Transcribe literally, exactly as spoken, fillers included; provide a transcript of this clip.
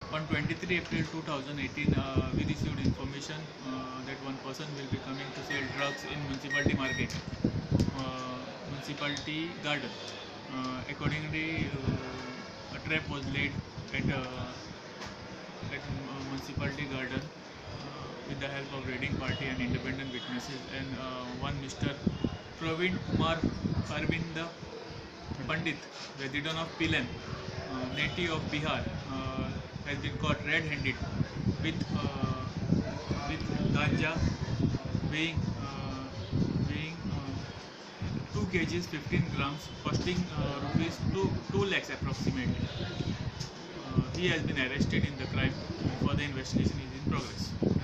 On twenty-third April two thousand eighteen, uh, we received information uh, that one person will be coming to sell drugs in municipality market, uh, municipality garden. Uh, accordingly, uh, a trap was laid at uh, at uh, municipality garden uh, with the help of raiding party and independent witnesses, and uh, one Mister Praveen Kumar Arvind Pandit, resident of Pilan, uh, native of Bihar, uh, has been caught red-handed with uh, with ganja weighing uh, weighing uh, two kgs fifteen grams, costing uh, rupees two two lakhs approximately. Uh, he has been arrested in the crime. Further investigation is in progress.